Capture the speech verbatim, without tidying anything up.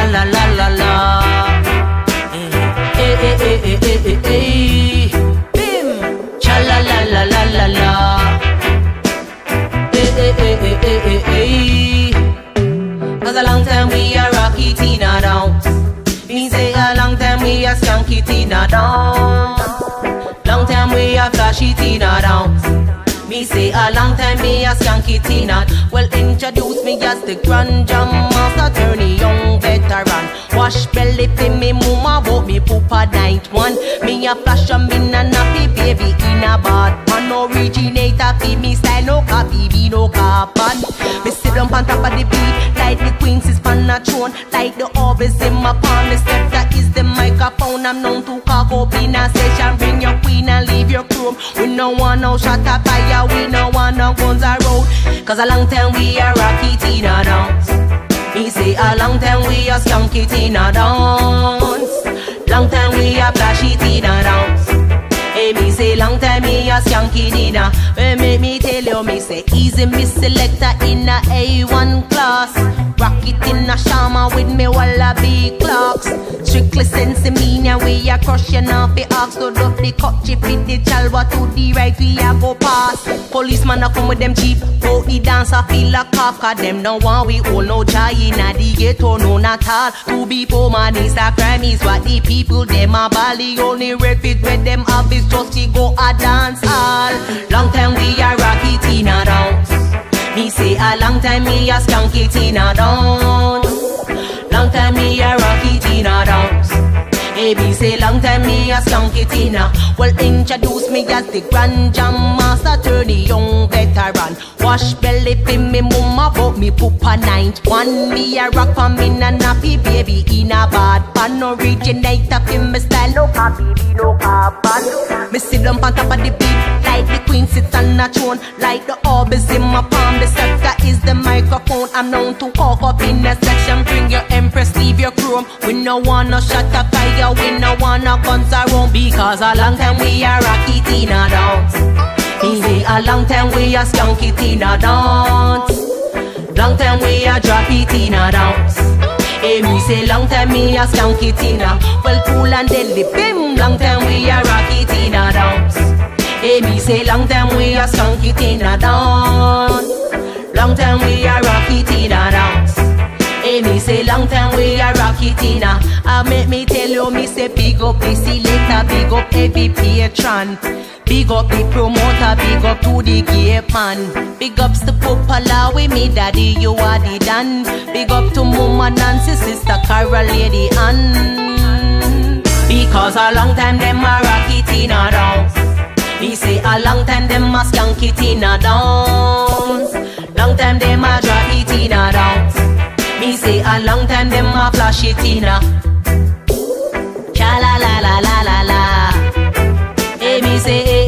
la la la la. Eh eh eh eh eh eh eh. Bim. Cha la la la la la la. Eh eh eh eh eh eh eh. Cause a long time we a rocky Tina down. Me say a long time we a skanky Tina down. Long time we a flashy Tina down. Me say a long time me a skanky Tina. Well, introduce me as the grand jam master, attorney, young veteran. Wash belly for me mama, but me poop a night one. Me a flash a me na nappy baby in a bad man. Originator fi me style, no copy, be no carbon. Me sit down on top of the beat, like the queens is on a throne, like the orbs in my palm. The scepter is the microphone. I'm known to cock up in a session. Bring your queen and leave your chrome. We no want no shot at fire, we no want no guns a road. Cause a long time we a rocky Tina dance. Me say a long time we a skanky Tina dance. Long time we a flashy Tina dance. Hey, me say long time me a skanky Tina. Well, make me tell you, me say easy me selector in a A one class. Rock it in a shama with me wallaby clocks. Strictly sense me now we a crush you now fi ask. So up the cup chip with the chalwa to the right we a go past. Policeman a come with them jeep. Out the dancer feel a cough. Cause them no want we all no joy in a the ghetto no not all. To be poor man is a crime is what the people them a bally. Only refuge with them have is just to go a dance hall. Long time we a rocky Tina dance. Me say a long time me a skanky Tina dance. Long time me a rocky Tina dance. Hey, me say long time me a skanky Tina. Well, introduce me as the grand jam master, attorney, young veteran. Wash belly fi me mama, but me poop a night one. Me a rock for me na nappy baby in a bad pan. Originator fi me style, no copy, be no carbon. Me sit down on top of the beat, like the queen sits on a throne, like the orbs in my palm. The scepter is the microphone. I'm known to cock up in a section. Bring your empress, leave your chrome. We no wanna shut up fire, we no wanna guns around. Because a long time we a rocky Tina dance. Me say a long time we a skanky Tina dance. Long time we a droppy Tina dance. Hey, me say long time me a skanky Tina. Well, cool and deadly, bim. Long time we a rocky Tina dance. Hey, me say long time we a skanky Tina dance. Long time we a rocky Tina dance. Hey, me say long time we a rocky Tina. I make me tell you, me say big up the selector, big up every patron. Big up the promoter, big up to the gay man. Big ups to Popala with me daddy, you are the Dan. Big up to Mama Nancy, sister Carol, Lady Ann. Because a long time them a rocky Tina dance. Me say a long time them a skanky Tina dance. Long time them a droppy Tina dance. Me say a long time them a flashy Tina. Cha la la la la la la. Hey, me say